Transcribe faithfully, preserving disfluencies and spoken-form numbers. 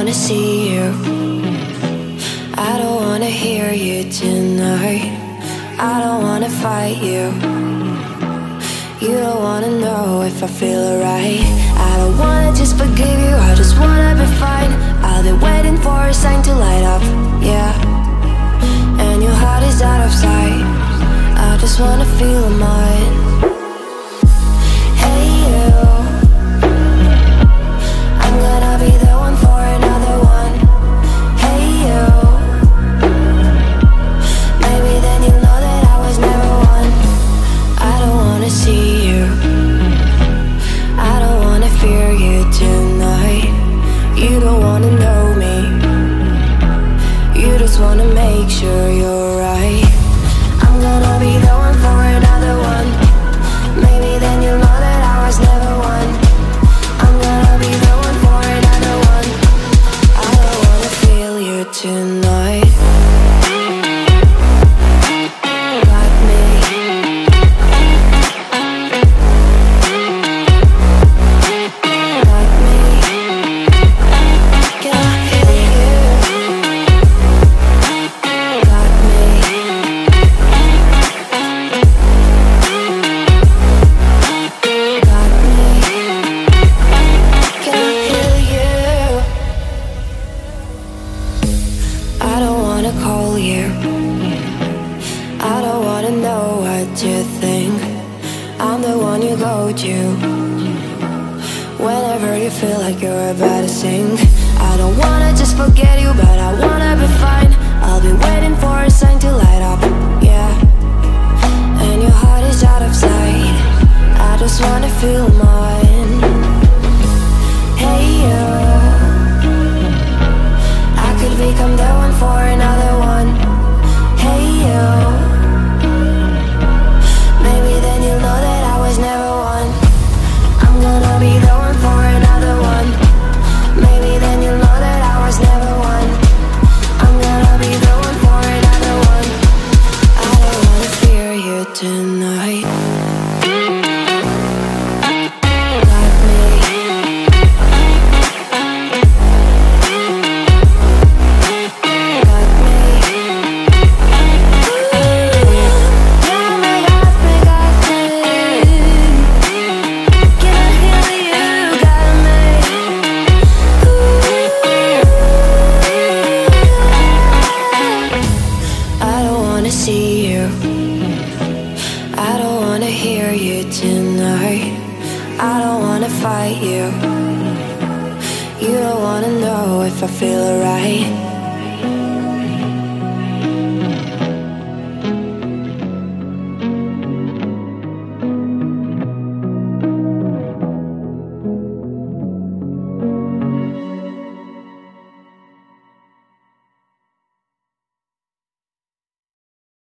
wanna see you, I don't wanna hear you tonight. I don't wanna fight you, you don't wanna know if I feel alright. I don't wanna just forgive you, I just wanna be fine. I'll be waiting for a sign to light up, yeah. And your heart is out of sight, I just wanna feel mine. Hey you, I'm gonna be the one for another one. Hey you, maybe then you'll know that I was never one. I don't wanna see you, I don't wanna fear you tonight. You don't wanna know me, you just wanna make sure you're right. I'm gonna be the one for another one. Maybe then you'll know that I was never one. I'm gonna be the one for another one. I don't wanna feel you tonight. Got me. Got me. Can I hear you? Got me. Got me. Can I hear you? I don't wanna call you, I don't wanna know what you think. I'm the one you go to whenever you feel like you're about to sink. I don't wanna just forget you, but I wanna be fine. I'll be waiting for a sign to light up, yeah. And your heart is out of sight, I just wanna feel mine. Hey you, I could become the one for another one. Hey you, maybe then you'll know that I was never one. I'm gonna be the one for another one. Maybe then you'll know that I was never one. I'm gonna be the one for another one. I don't wanna fear you tonight. Got me. Got me. Ooh, got me, got me, got me. Can I hear you? Got me. I don't wanna see you, I don't wanna hear you tonight. I don't wanna fight you, you don't wanna know if I feel alright.